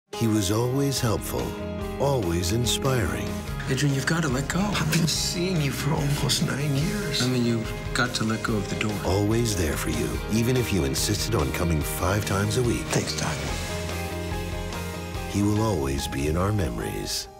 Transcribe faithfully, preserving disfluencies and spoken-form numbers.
He was always helpful, always inspiring. Adrian, you've got to let go. I've been seeing you for almost nine years. I mean, you've got to let go of the door. Always there for you, even if you insisted on coming five times a week. Thanks, Doc. He will always be in our memories.